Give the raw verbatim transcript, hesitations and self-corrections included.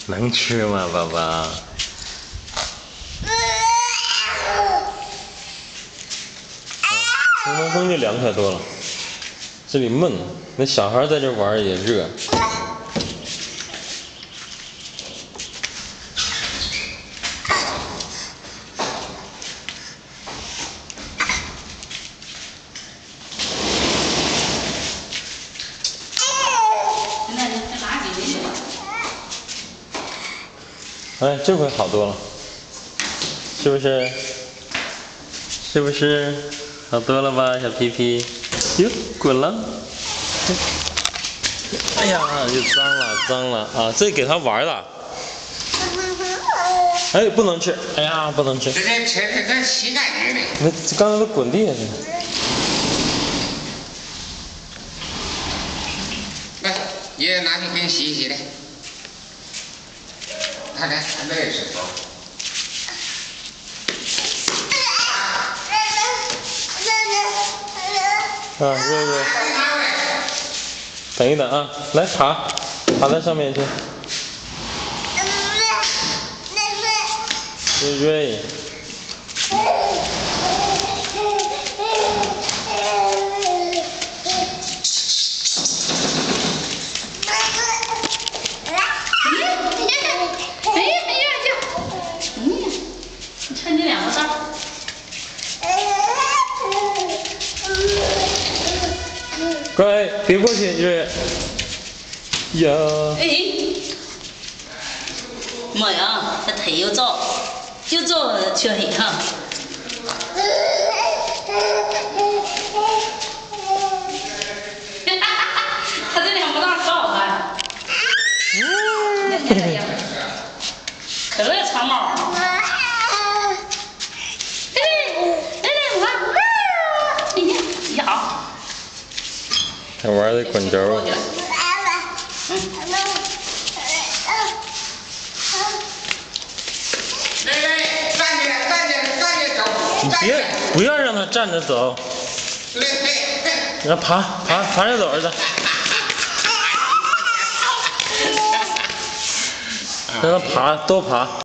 能吃吗，宝宝？冲锋风就凉快多了，这里闷，那小孩在这玩也热。哎，这回好多了，是不是？是不是好多了吧，小屁屁？哟，滚了！哎呀，又脏了，脏了啊！这给他玩了。哎，不能吃！哎呀，不能吃！ 这这吃这这洗干净的。 那刚才都滚地下去了。 来，爷爷拿去给你洗一洗来。看看，看这个石头。 啊，热热。等一等啊，来爬，爬在上面去。瑞瑞。 看你两个道。 乖，别过去，瑞。呀。 哎，妈呀，这腿又皱，又皱缺腿哈。他这两不大可好看。嗯。可乐长毛。 还玩的滚轴。 嗯。来来，站起来，站起来，站起来走。 你别不要让他站着走。 来来， 让他爬爬爬着走，儿子。让他爬，多爬。